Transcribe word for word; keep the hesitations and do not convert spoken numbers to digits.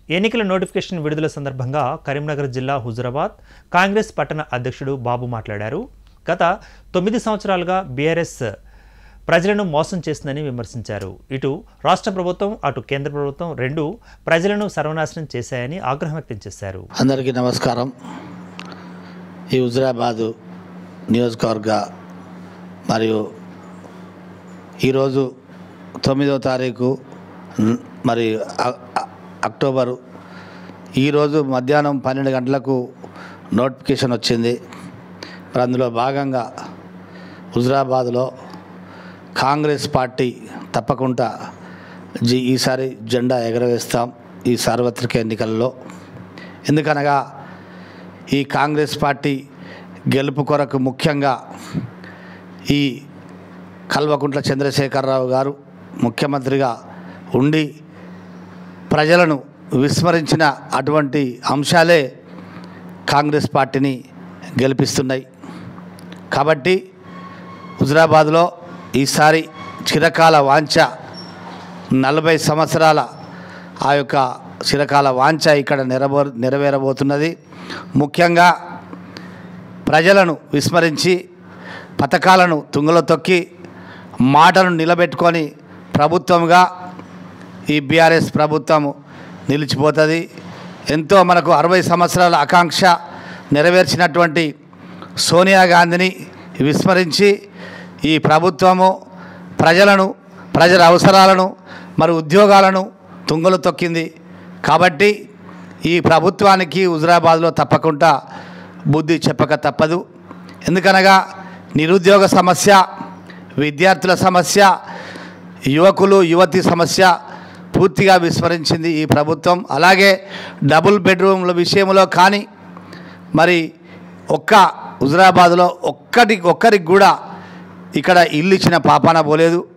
ఎన్నికల నోటిఫికేషన్ విడుదల సందర్భంగా కరీంనగర్ జిల్లా హుజురాబాద్ కాంగ్రెస్ పట్టణ అధ్యక్షుడు బాబు మాట్లాడారు. గత తొమ్మిది సంవత్సరాలుగా బీఆర్ఎస్ ప్రజలను మోసం చేస్తుందని విమర్శించారు. ఇటు రాష్ట్ర ప్రభుత్వం అటు కేంద్ర ప్రభుత్వం రెండు ప్రజలను సర్వనాశనం చేశాయని ఆగ్రహం వ్యక్తం చేశారు. అందరికీ నమస్కారం. ఈ హుజురాబాద్ నియోజకవర్గ మరియు ఈరోజు తొమ్మిదో తారీఖు మరి అక్టోబరు ఈరోజు మధ్యాహ్నం పన్నెండు గంటలకు నోటిఫికేషన్ వచ్చింది. మరి అందులో భాగంగా హుజురాబాద్లో కాంగ్రెస్ పార్టీ తప్పకుండా జీ ఈసారి జెండా ఎగరవేస్తాం ఈ సార్వత్రిక ఎన్నికల్లో. ఎందుకనగా ఈ కాంగ్రెస్ పార్టీ గెలుపు కొరకు ముఖ్యంగా ఈ కల్వకుంట్ల చంద్రశేఖరరావు గారు ముఖ్యమంత్రిగా ఉండి ప్రజలను విస్మరించిన అటువంటి అంశాలే కాంగ్రెస్ పార్టీని గెలిపిస్తున్నాయి. కాబట్టి హుజురాబాద్లో ఈసారి చిరకాల వాంఛ నలభై సంవత్సరాల ఆ యొక్క చిరకాల వాంఛ ఇక్కడ నెరవే నెరవేరబోతున్నది. ముఖ్యంగా ప్రజలను విస్మరించి పథకాలను తుంగలో తొక్కి మాటను నిలబెట్టుకొని ప్రభుత్వంగా ఈ బీఆర్ఎస్ ప్రభుత్వము నిలిచిపోతుంది. ఎంతో మనకు అరవై సంవత్సరాల ఆకాంక్ష నెరవేర్చినటువంటి సోనియా గాంధీని విస్మరించి ఈ ప్రభుత్వము ప్రజలను ప్రజల అవసరాలను మరి ఉద్యోగాలను తుంగలు తొక్కింది. కాబట్టి ఈ ప్రభుత్వానికి హుజురాబాద్లో తప్పకుండా బుద్ధి చెప్పక తప్పదు. ఎందుకనగా నిరుద్యోగ సమస్య, విద్యార్థుల సమస్య, యువకులు యువతి సమస్య పూర్తిగా విస్మరించింది ఈ ప్రభుత్వం. అలాగే డబుల్ బెడ్రూమ్ల విషయంలో కానీ మరి ఒక్క హుజురాబాద్లో ఒక్కటి ఒక్కరికి కూడా ఇక్కడ ఇల్లు ఇచ్చిన పాపాన పోలేదు.